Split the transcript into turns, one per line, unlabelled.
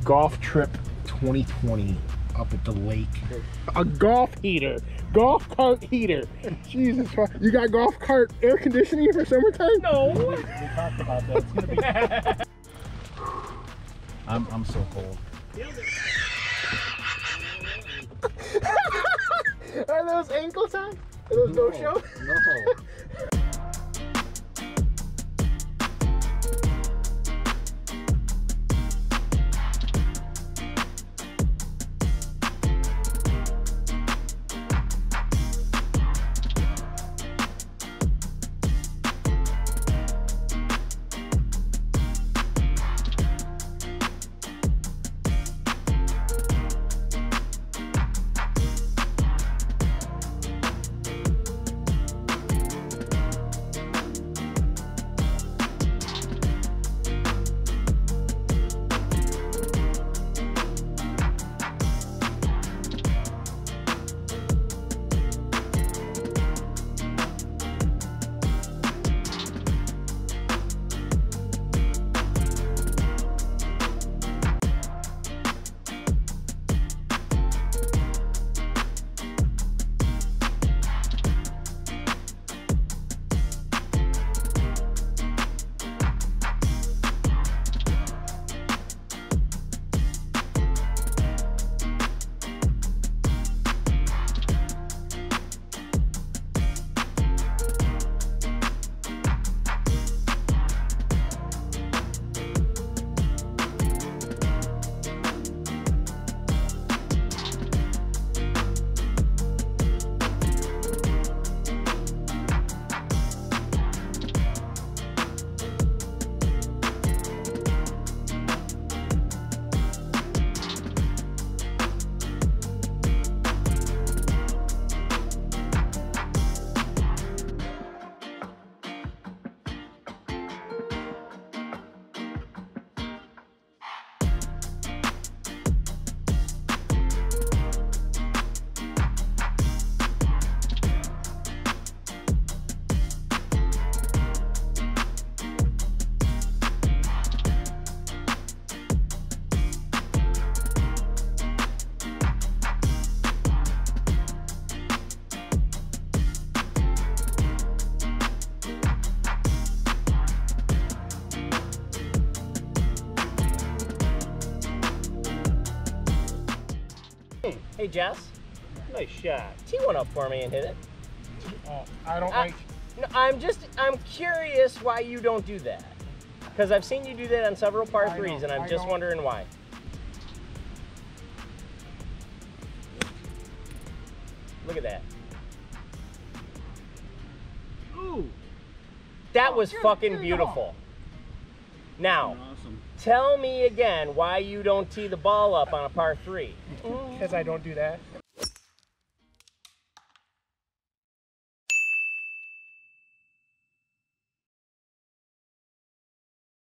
Golf Trip 2020 up at the lake. A golf heater. Golf cart heater. Jesus Christ. You got golf cart air conditioning for summertime? No.
We talked about that. It's gonna be I'm so cold.
Are those ankle socks? Are those no show?
No.
Hey Jess, nice shot. Tee one up for me and hit it.
I don't like.
No, I'm curious why you don't do that. Because I've seen you do that on several par threes, and I'm just wondering why. Look at that.
Ooh.
That was fucking beautiful. Now,
Awesome.
tell me again why you don't tee the ball up on a par three.
Because I don't do that.